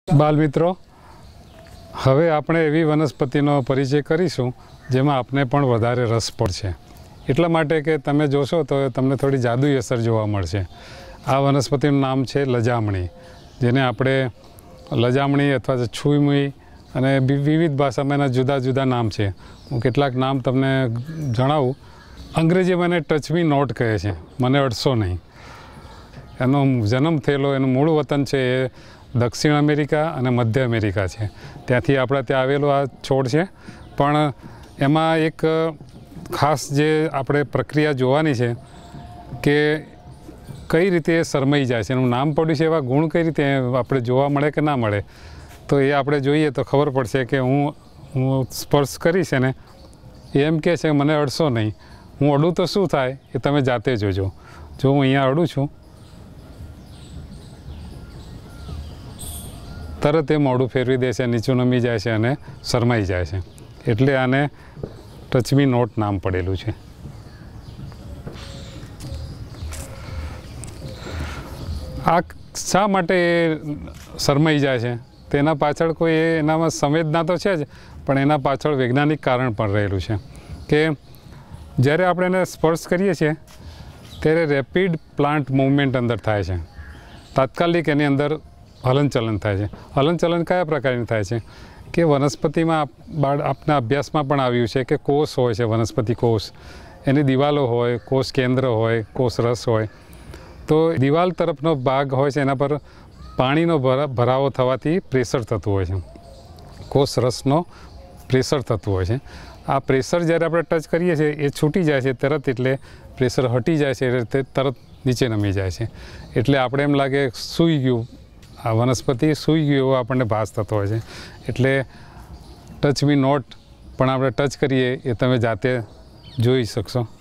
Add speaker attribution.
Speaker 1: બાળમિત્રો, હવે આપણે એવી વનસ્પતિનો પરિચય કરીશું જેમાં આપને પણ વધારે રસ પડશે. એટલા માટે કે તમે જોશો તો તમને થોડી જાદુઈ અસર જોવા મળશે. આ વનસ્પતિનું નામ છે લજામણી, જેને આપણે લજામણી અથવા છુઈમુઈ અને વિવિધ ભાષામાં એના જુદા જુદા નામ છે. હું કેટલાક નામ તમને જણાવું. અંગ્રેજી મને ટચ મી નોટ કહે છે, મને અડશો નહીં. એનો જન્મ થયેલો, એનું મૂળ વતન છે એ દક્ષિણ અમેરિકા અને મધ્ય અમેરિકા છે. ત્યાંથી આપણા ત્યાં આવેલો આ છોડ છે. પણ એમાં એક ખાસ જે આપણે પ્રક્રિયા જોવાની છે કે કઈ રીતે એ શરમાઈ જાય છે. એનું નામ પડ્યું છે, એવા ગુણ કઈ રીતે આપણે જોવા મળે કે ના મળે, તો એ આપણે જોઈએ તો ખબર પડશે કે હું સ્પર્શ કરીશ ને એમ કહે છે મને અડશો નહીં. હું અડું તો શું થાય એ તમે જાતે જોજો. જો હું અહીંયા અડું છું, તરત એ મોઢું ફેરવી દે છે, નીચું નમી જાય છે અને શરમાઈ જાય છે. એટલે આને ટચ મી નોટ નામ પડેલું છે. આ શા માટે શરમાઈ જાય છે તેના પાછળ કોઈ એનામાં સંવેદના તો છે જ, પણ એના પાછળ વૈજ્ઞાનિક કારણ પણ રહેલું છે કે જ્યારે આપણે એને સ્પર્શ કરીએ છીએ ત્યારે રેપિડ પ્લાન્ટ મૂવમેન્ટ અંદર થાય છે. તાત્કાલિક એની અંદર હલનચલન થાય છે. હલનચલન કયા પ્રકારની થાય છે કે વનસ્પતિમાં આપના અભ્યાસમાં પણ આવ્યું છે કે કોષ હોય છે, વનસ્પતિ કોષ, એની દિવાલો હોય, કોષ કેન્દ્ર હોય, કોષ રસ હોય. તો દિવાલ તરફનો ભાગ હોય છે, એના પર પાણીનો ભરાવો થવાથી પ્રેશર થતું હોય છે. કોષ રસનો પ્રેશર થતું હોય છે. આ પ્રેશર જ્યારે આપણે ટચ કરીએ છીએ એ છૂટી જાય છે તરત, એટલે પ્રેશર હટી જાય છે એટલે તરત નીચે નમી જાય છે. એટલે આપણે એમ લાગે સૂઈ ગયું, આ વનસ્પતિ સૂઈ ગયું એવો આપણને ભાસ થતો હોય છે. એટલે ટચ મી નોટ પણ આપણે ટચ કરીએ એ તમે જાતે જોઈ શકશો.